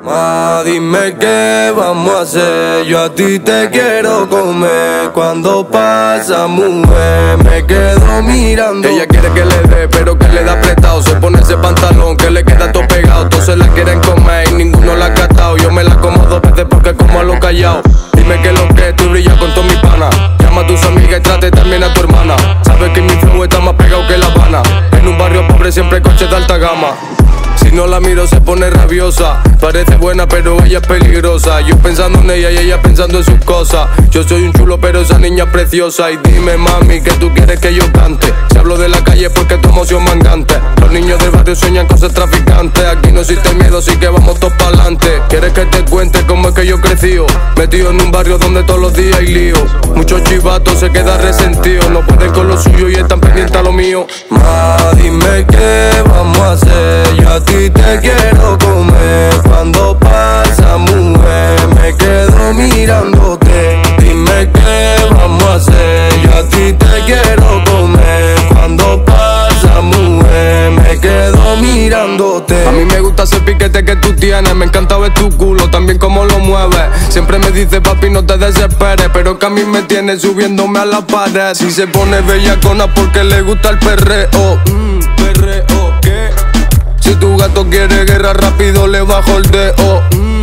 Ma, dime qué vamos a hacer. Yo a ti te quiero comer. Cuando pasa, mujer, me quedo mirando. Ella quiere que le dé, pero que le da apretado. Se pone ese pantalón que le queda todo pegado. Todos se la quieren comer y ninguno la ha catado. Yo me la como 2 veces porque como a lo callao. Dime que lo que tú brillas con todos mis panas. Llama a tus amigas y trate también a tu hermana. Sabes que mi flow está más pegado que La Habana. En un barrio pobre siempre coches de alta gama. Si no la miro se pone rabiosa. Parece buena pero ella es peligrosa. Yo pensando en ella y ella pensando en sus cosas. Yo soy un chulo pero esa niña es preciosa. Y dime mami que tú quieres que yo cante. Si hablo de la calle porque tu emoción mangante. Los niños del barrio sueñan con ser traficantes. Aquí no existe miedo así que vamos todos pa'lante. ¿Quieres que te cuente cómo es que yo crecí? Metido en un barrio donde todos los días hay lío. Muchos chivatos se quedan resentidos. No pueden con lo suyo y están pendientes a lo mío. Ma, dime qué vamos a hacer. Yo a ti te quiero comer. Cuando pasa, mujer, me quedo mirándote. Dime qué vamos a hacer. Yo a ti te quiero comer. Cuando pasa, mujer, me quedo mirándote. A mí me gusta ese piquete que tú tienes. Me encanta ver tu culo, también cómo lo mueves. Siempre me dice papi no te desesperes, pero que a mí me tiene subiéndome a la pared. Si se pone bellacona porque le gusta el perreo. ¿Perreo qué? Si tu gato quiere guerra rápido le bajo el dedo.